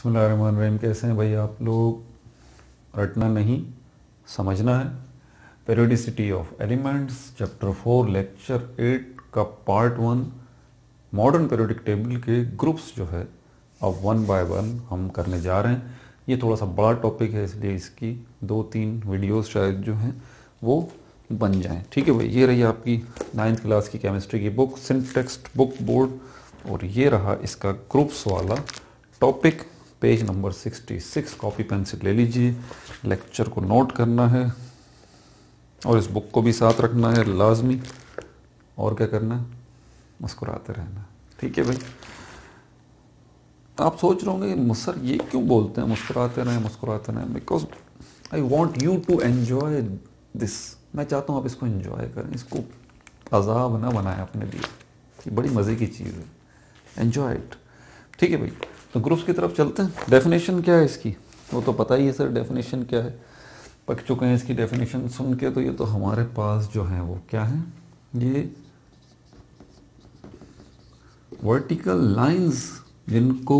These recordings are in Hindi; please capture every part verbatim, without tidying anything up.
बिस्मिल्लाहिर्रहमानिर्रहीम। कैसे हैं भाई आप लोग? रटना नहीं, समझना है। Periodicity of elements, chapter four, lecture eight का part one, modern periodic table के ग्रुप्स जो है अब वन बाय वन हम करने जा रहे हैं। ये थोड़ा सा बड़ा टॉपिक है, इसलिए इसकी दो तीन वीडियोस शायद जो हैं वो बन जाएं। ठीक है भाई, ये रही आपकी नाइन्थ क्लास की केमिस्ट्री की बुक, सिंटेक्स्ट बुक बोर्ड, और ये रहा इसका ग्रुप्स वाला topic, page number sixty six. Copy pencil ले लीजिए, लेक्चर को नोट करना है और इस बुक को भी साथ रखना है लाजमी। और क्या करना है? मुस्कुराते रहना। ठीक है भाई। आप सोच रहे होंगे सर ये क्यों बोलते हैं मुस्कुराते रहें मुस्कुराते रहें? Because I want you to enjoy this. मैं चाहता हूँ आप इसको एंजॉय करें, इसको अजाब ना बनाएं अपने लिए। ये बड़ी मज़े की चीज़ है, एंजॉय इट। ठीक है भाई, तो ग्रुप्स की तरफ चलते हैं। डेफिनेशन क्या है इसकी? वो तो पता ही है सर, डेफिनेशन क्या है, पक चुके हैं इसकी डेफिनेशन सुन के। तो ये तो हमारे पास जो है वो क्या है, ये वर्टिकल लाइंस जिनको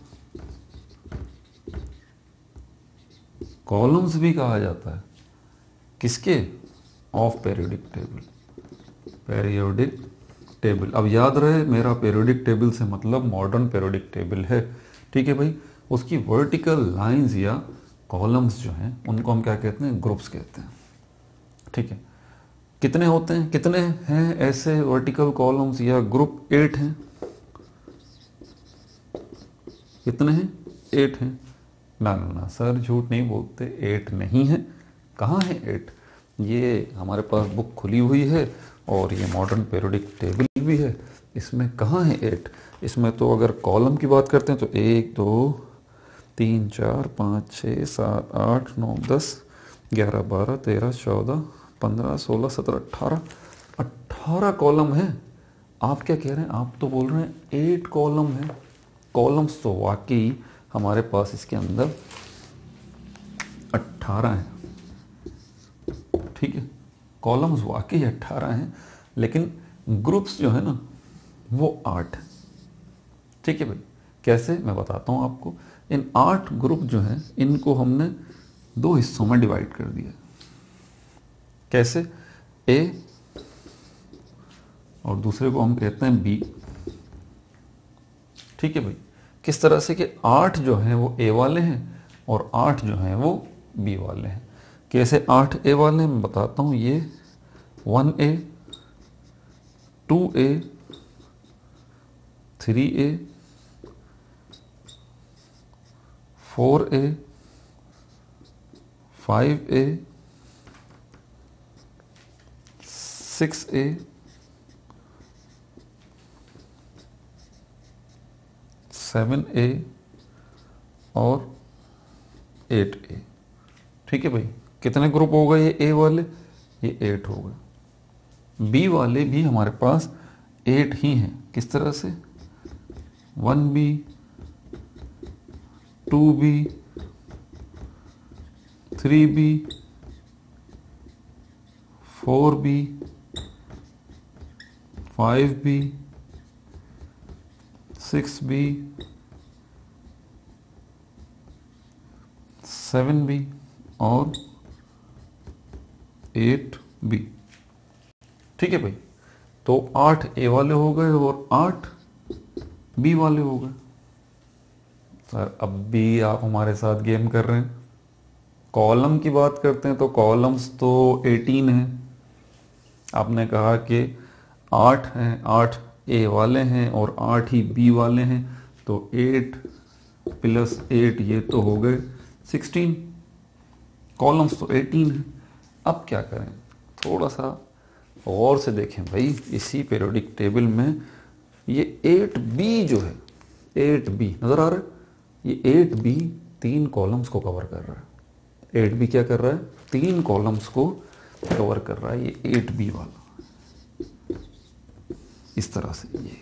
कॉलम्स भी कहा जाता है। किसके? Of periodic table. Periodic table. अब याद रहे, मेरा पेरियोडिक टेबल से मतलब मॉडर्न पेरियोडिक टेबल है। ठीक है भाई। उसकी वर्टिकल लाइंस या कॉलम्स जो हैं उनको हम क्या कहते हैं? ग्रुप्स कहते हैं। ठीक है। कितने होते हैं, कितने हैं ऐसे वर्टिकल कॉलम्स या ग्रुप? एट हैं। कितने हैं? एट हैं। ना ना ना सर, झूठ नहीं बोलते, एट नहीं है। कहाँ है एट? ये हमारे पास बुक खुली हुई है और ये मॉडर्न पेरियोडिक टेबल भी है। इसमें कहाँ है एट? इसमें तो अगर कॉलम की बात करते हैं तो एक दो तीन चार पाँच छः सात आठ नौ दस ग्यारह बारह तेरह चौदह पंद्रह सोलह सत्रह अट्ठारह अट्ठारह कॉलम है। आप क्या कह रहे हैं? आप तो बोल रहे हैं एट कॉलम है। कॉलम्स तो वाकई हमारे पास इसके अंदर अट्ठारह हैं। ठीक है, कॉलम्स वाकई अट्ठारह हैं, लेकिन ग्रुप्स जो है ना वो आठ है। ठीक है भाई। कैसे? मैं बताता हूँ आपको। इन आठ ग्रुप जो हैं इनको हमने दो हिस्सों में डिवाइड कर दिया। कैसे? ए और दूसरे को हम कहते हैं बी। ठीक है भाई। किस तरह से कि आठ जो हैं वो ए वाले हैं और आठ जो हैं वो बी वाले हैं। कैसे आठ ए वाले? मैं बताता हूँ। ये one A, two A, three A, four A, five A, six A, seven A और एट ए। ठीक है भाई। कितने ग्रुप हो गए ये ए वाले? ये एट हो गए। बी वाले भी हमारे पास एट ही हैं। किस तरह से? One B, two B, three B, four B, five B, six B, seven B और एट बी। ठीक है भाई। तो आठ ए वाले हो गए और आठ बी वाले हो गए। सर अब भी आप हमारे साथ गेम कर रहे हैं। कॉलम की बात करते हैं तो कॉलम्स तो एटीन हैं। आपने कहा कि आठ हैं, आठ ए वाले हैं और आठ ही बी वाले हैं, तो एट प्लस एट ये तो हो गए सिक्सटीन। कॉलम्स तो एटीन हैं। अब क्या करें? थोड़ा सा गौर से देखें भाई। इसी पेरियोडिक टेबल में ये एट बी जो है, एट बी नज़र आ रहा है? ये एट बी तीन कॉलम्स को कवर कर रहा है। एट बी क्या कर रहा है? तीन कॉलम्स को कवर कर रहा है। ये एट बी वाला इस तरह से, ये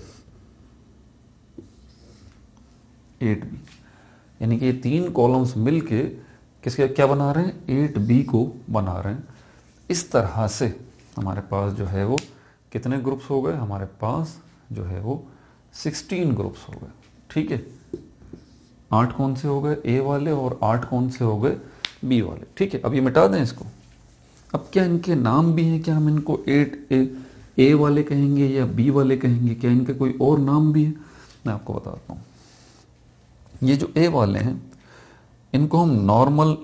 एट बी, यानी कि ये तीन कॉलम्स मिलके किसके क्या बना रहे हैं? एट बी को बना रहे हैं। इस तरह से हमारे पास जो है वो कितने ग्रुप्स हो गए? हमारे पास जो है वो सिक्सटीन ग्रुप्स हो गए। ठीक है। आठ कौन से हो गए ए वाले और आठ कौन से हो गए बी वाले। ठीक है, अब ये मिटा दें इसको। अब क्या इनके नाम भी हैं? क्या हम इनको एट ए, ए वाले कहेंगे या बी वाले कहेंगे? क्या इनका कोई और नाम भी है? मैं आपको बताता हूँ। ये जो ए वाले हैं इनको हम नॉर्मल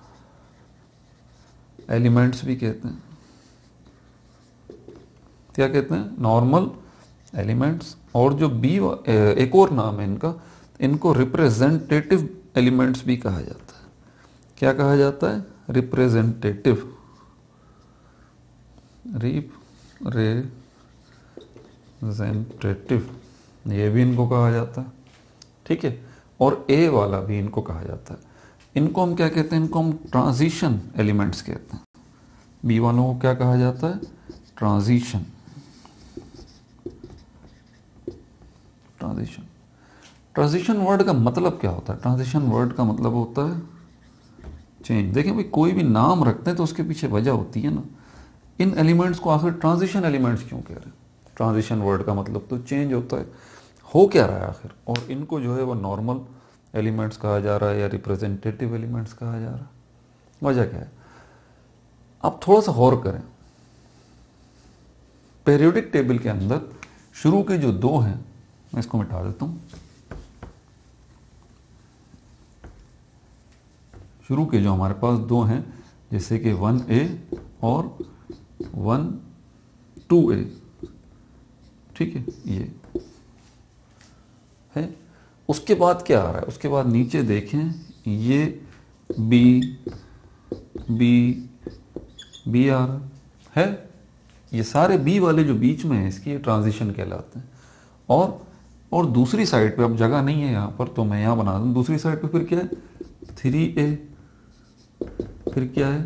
एलिमेंट्स भी कहते हैं। क्या कहते हैं? Normal elements. और जो बी, एक और नाम है इनका, इनको रिप्रेजेंटेटिव एलिमेंट्स भी कहा जाता है। क्या कहा जाता है? रिप्रेजेंटेटिव। रिप्रेजेंटेटिव, ये भी इनको कहा जाता है। ठीक है, और ए वाला भी इनको कहा जाता है। इनको हम क्या कहते हैं? इनको हम ट्रांजिशन एलिमेंट्स कहते हैं। बी वालों को क्या कहा जाता है? ट्रांजिशन। ट्रांजिशन ट्रांजिशन वर्ड का मतलब क्या होता है? ट्रांजिशन वर्ड का मतलब होता है चेंज। देखें भाई, कोई भी नाम रखते हैं तो उसके पीछे वजह होती है ना। इन एलिमेंट्स को आखिर ट्रांजिशन एलिमेंट्स क्यों कह रहे हैं? ट्रांजिशन वर्ड का मतलब तो चेंज होता है। हो क्या रहा है आखिर? और इनको जो है वो नॉर्मल एलिमेंट्स कहा जा रहा है या रिप्रेजेंटेटिव एलिमेंट्स कहा जा रहा है। वजह क्या है? आप थोड़ा सा गौर करें। पीरियोडिक टेबल के अंदर शुरू के जो दो हैं, मैं इसको मिटा देता हूं। शुरू के जो हमारे पास दो हैं, जैसे कि वन ए और वन टू ए, ठीक है, ये है। उसके बाद क्या आ रहा है? उसके बाद नीचे देखें, ये बी बी बी आ रहा है। ये सारे बी वाले जो बीच में है इसकी ये ट्रांजिशन कहलाते हैं। और और दूसरी साइड पे, अब जगह नहीं है यहाँ पर तो मैं यहाँ बना दूँ। दूसरी साइड पे फिर क्या है? थ्री ए, फिर क्या है?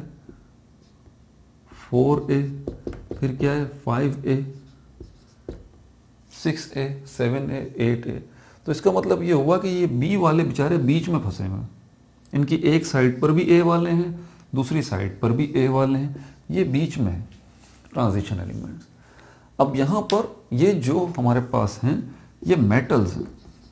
फोर ए, फिर क्या है? Five A, six A, seven A, eight A. तो इसका मतलब ये हुआ कि ये बी वाले बेचारे बीच में फंसे हुए हैं। इनकी एक साइड पर भी ए वाले हैं, दूसरी साइड पर भी ए वाले हैं, ये बीच में है ट्रांजिशन एलिमेंट्स। अब यहां पर ये जो हमारे पास हैं ये मेटल्स हैं।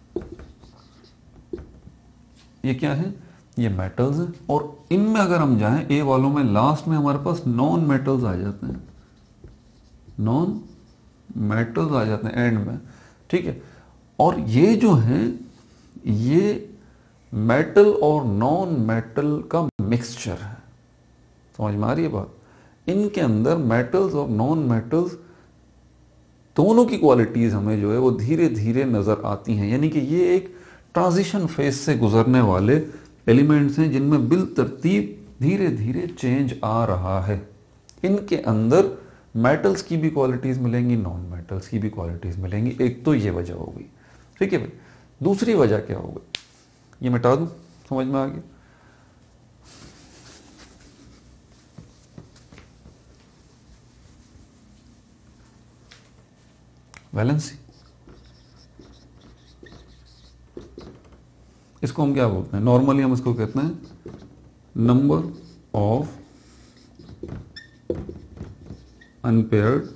ये क्या है? ये मेटल्स हैं। और इनमें अगर हम जाएं, ए वालों में लास्ट में हमारे पास नॉन मेटल्स आ जाते हैं। नॉन मेटल्स आ जाते हैं एंड में। ठीक है, और ये जो हैं ये मेटल और नॉन मेटल का मिक्सचर है। समझ में आ रही है बात? इनके अंदर मेटल्स और नॉन मेटल्स दोनों की क्वालिटीज हमें जो है वो धीरे धीरे नजर आती हैं। यानी कि ये एक ट्रांजिशन फेज से गुजरने वाले एलिमेंट्स हैं जिनमें बिल तरतीब धीरे धीरे चेंज आ रहा है। इनके अंदर मेटल्स की भी क्वालिटीज मिलेंगी, नॉन मेटल्स की भी क्वालिटीज मिलेंगी। एक तो ये वजह हो गई। ठीक है भाई, दूसरी वजह क्या हो गई? ये मिटा दूं, समझ में आ गया? वैलेंसी, इसको हम क्या बोलते हैं? नॉर्मली हम इसको कहते हैं number of unpaired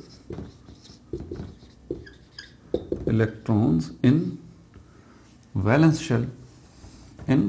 electrons in valence shell. In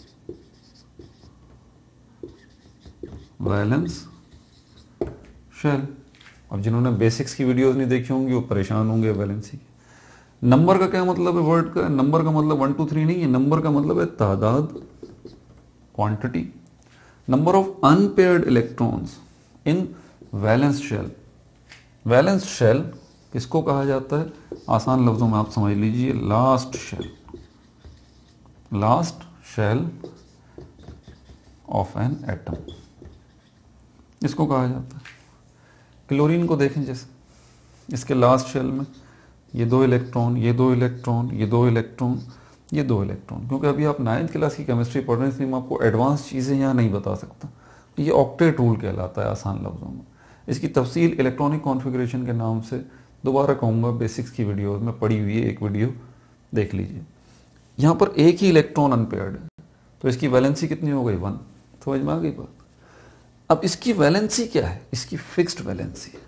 valence shell. अब जिन्होंने बेसिक्स की वीडियोस नहीं देखी होंगी वो परेशान होंगे वैलेंसी की। नंबर का क्या मतलब है? वर्ड का नंबर का मतलब वन टू थ्री नहीं है। नंबर का मतलब है तादाद, quantity. Number of unpaired electrons in valence shell. Valence shell किसको कहा जाता है? आसान लफ्जों में आप समझ लीजिए, last shell. Last shell of an atom, इसको कहा जाता है। क्लोरीन को देखें, जैसे इसके लास्ट शेल में ये दो इलेक्ट्रॉन, ये दो इलेक्ट्रॉन, ये दो इलेक्ट्रॉन, ये दो इलेक्ट्रॉन। क्योंकि अभी आप नाइन्थ क्लास की केमिस्ट्री पढ़ रहे हैं इसलिए मैं आपको एडवांस चीज़ें यहाँ नहीं बता सकता। ये ऑक्टेट रूल कहलाता है आसान लफ्जों में। इसकी तफसील इलेक्ट्रॉनिक कॉन्फ़िगरेशन के नाम से दोबारा कहूँगा, बेसिक्स की वीडियो में पड़ी हुई है, एक वीडियो देख लीजिए। यहाँ पर एक ही इलेक्ट्रॉन अनपेयर्ड है तो इसकी वैलेंसी कितनी हो गई? वन। समझ में आ गई बात? अब इसकी वैलेंसी क्या है? इसकी फिक्स्ड वैलेंसी है।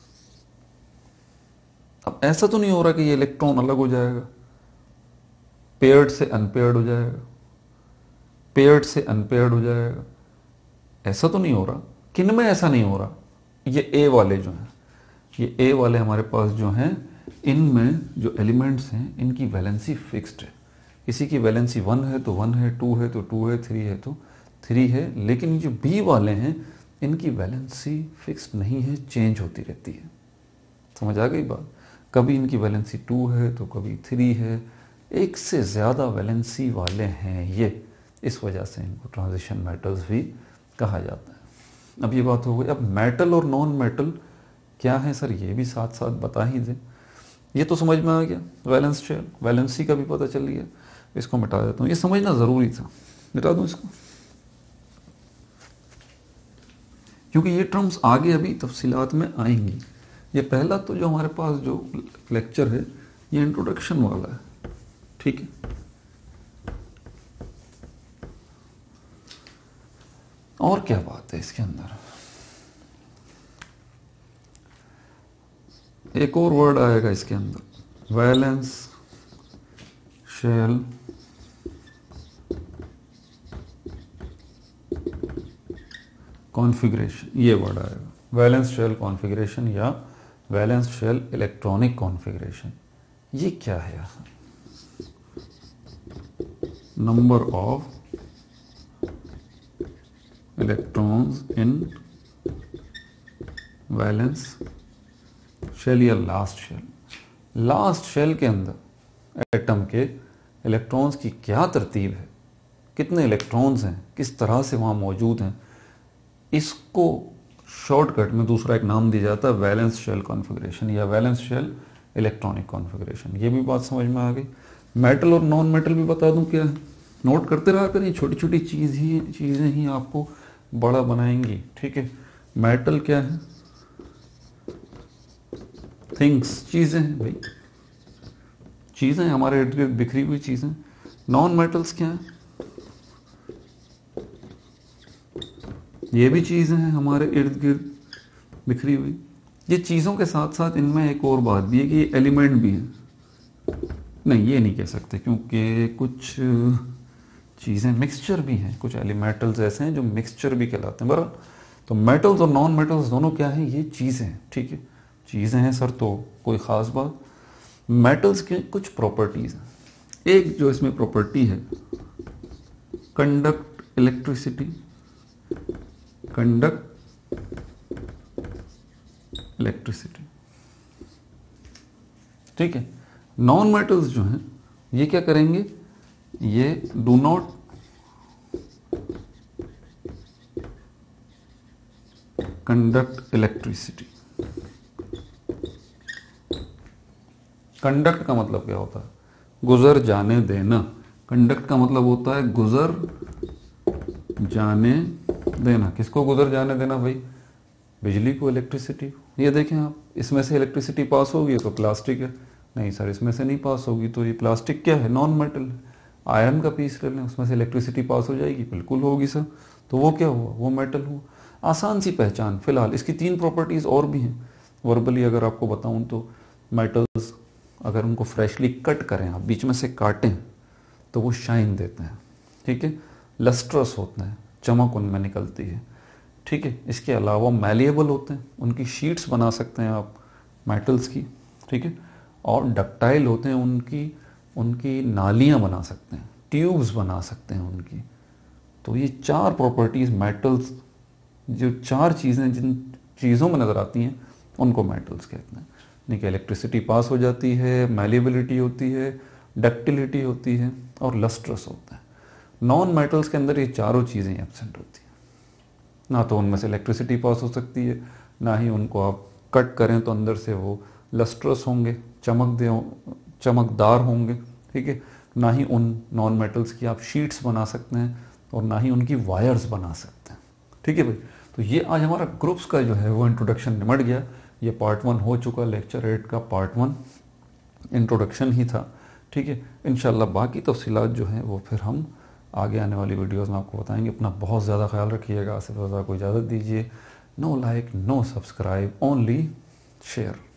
अब ऐसा तो नहीं हो रहा कि ये इलेक्ट्रॉन अलग हो जाएगा। पेयर्ड से अनपेयर्ड हो जाएगा, पेयर्ड से अनपेयर्ड हो जाएगा। ऐसा तो नहीं हो रहा, किन में ऐसा नहीं हो रहा? ये ए वाले जो हैं, ये ए वाले हमारे पास जो हैं, इनमें जो एलिमेंट्स हैं इनकी वैलेंसी फिक्स्ड है। किसी की वैलेंसी वन है तो वन है, टू है तो टू है, थ्री है तो थ्री है। लेकिन ये जो बी वाले हैं इनकी वैलेंसी फिक्स्ड नहीं है, चेंज होती रहती है। समझ आ गई बात? कभी इनकी वैलेंसी टू है तो कभी थ्री है, एक से ज़्यादा वैलेंसी वाले हैं ये, इस वजह से इनको ट्रांजिशन मेटल्स भी कहा जाता है। अब ये बात हो गई। अब मेटल और नॉन मेटल क्या है सर, ये भी साथ साथ बता ही दें। ये तो समझ में आ गया, वैलेंस शेल, वैलेंसी का भी पता चल गया। इसको मिटा देता हूँ, ये समझना ज़रूरी था, मिटा दूँ इसको, क्योंकि ये टर्म्स आगे अभी तफसीलात में आएंगी। ये पहला तो जो हमारे पास जो लेक्चर है ये इंट्रोडक्शन वाला है, ठीक है। और क्या बात है इसके अंदर, एक और वर्ड आएगा इसके अंदर, वैलेंस शेल कॉन्फ़िगरेशन, ये वर्ड आएगा, वैलेंस शेल कॉन्फ़िगरेशन या वैलेंस शेल इलेक्ट्रॉनिक कॉन्फ़िगरेशन। ये क्या है? Number of electrons in valence shell या लास्ट शेल। लास्ट शेल के अंदर एटम के इलेक्ट्रॉन्स की क्या तरतीब है, कितने इलेक्ट्रॉन्स हैं, किस तरह से वहाँ मौजूद हैं, इसको शॉर्टकट में दूसरा एक नाम दिया जाता है वैलेंस शेल कॉन्फ़िगरेशन या वैलेंस शेल इलेक्ट्रॉनिक कॉन्फ़िगरेशन। ये भी बात समझ में आ गई। मेटल और नॉन मेटल भी बता दूं क्या है, नोट करते रहा करें, छोटी छोटी चीज़ ही चीज़ें ही आपको बड़ा बनाएंगी, ठीक है। मेटल क्या है? थिंग्स, चीज़ें हैं भाई, चीज़ें हमारे इर्द गिर्द बिखरी हुई चीज़ें। नॉन मेटल्स क्या है? ये भी चीज़ें हैं हमारे इर्द गिर्द बिखरी हुई। ये चीज़ों के साथ साथ इनमें एक और बात भी है कि ये एलिमेंट भी है। नहीं, ये नहीं कह सकते, क्योंकि कुछ चीज़ें मिक्सचर भी हैं, कुछ एलिमेंटल्स ऐसे हैं जो मिक्सचर भी कहलाते हैं। बराबर, तो मेटल्स और नॉन मेटल्स दोनों क्या हैं? ये चीज़ें हैं, ठीक है, चीज़ें हैं सर, तो कोई ख़ास बात। मेटल्स के कुछ प्रॉपर्टीज़ हैं। एक जो इसमें प्रॉपर्टी है, कंडक्ट इलेक्ट्रिसिटी, कंडक्ट इलेक्ट्रिसिटी, ठीक है। नॉन मेटल्स जो हैं ये क्या करेंगे? ये do not conduct electricity. Conduct का मतलब क्या होता है? गुजर जाने देना। कंडक्ट का मतलब होता है गुजर जाने देना। किसको गुजर जाने देना भाई? बिजली को, इलेक्ट्रिसिटी। ये देखें आप, इसमें से इलेक्ट्रिसिटी पास होगी तो प्लास्टिक है। नहीं सर, इसमें से नहीं पास होगी तो ये प्लास्टिक क्या है? नॉन मेटल है। आयरन का पीस ले लें, उसमें से इलेक्ट्रिसिटी पास हो जाएगी, बिल्कुल होगी सर, तो वो क्या हुआ? वो मेटल हुआ। आसान सी पहचान। फिलहाल इसकी तीन प्रॉपर्टीज़ और भी हैं। वर्बली अगर आपको बताऊं तो मेटल्स अगर उनको फ्रेशली कट करें, आप बीच में से काटें, तो वो शाइन देते हैं, ठीक है, लस्ट्रस होते हैं, चमक उनमें निकलती है, ठीक है। इसके अलावा मैलिएबल होते हैं, उनकी शीट्स बना सकते हैं आप मेटल्स की, ठीक है। और डक्टाइल होते हैं, उनकी उनकी नालियाँ बना सकते हैं, ट्यूब्स बना सकते हैं उनकी। तो ये चार प्रॉपर्टीज़ मेटल्स, जो चार चीज़ें जिन चीज़ों में नज़र आती हैं उनको मेटल्स कहते हैं। यानी कि इलेक्ट्रिसिटी पास हो जाती है, मैलिएबिलिटी होती है, डक्टिलिटी होती है और लस्ट्रस होता है। नॉन मेटल्स के अंदर ये चारों चीज़ें एब्सेंट होती हैं। ना तो उनमें से इलेक्ट्रिसिटी पास हो सकती है, ना ही उनको आप कट करें तो अंदर से वो लस्ट्रस होंगे, चमक दे चमकदार होंगे, ठीक है। ना ही उन नॉन मेटल्स की आप शीट्स बना सकते हैं और ना ही उनकी वायर्स बना सकते हैं, ठीक है भाई। तो ये आज हमारा ग्रुप्स का जो है वो इंट्रोडक्शन निमट गया। ये पार्ट वन हो चुका, लेक्चर एट का पार्ट वन इंट्रोडक्शन ही था, ठीक है। इंशाल्लाह बाकी तफसीलात जो हैं वो फिर हम आगे आने वाली वीडियोस में आपको बताएंगे। अपना बहुत ज़्यादा ख्याल रखिएगा। आसिफ रज़ा को इजाज़त दीजिए। No like, no subscribe, only share.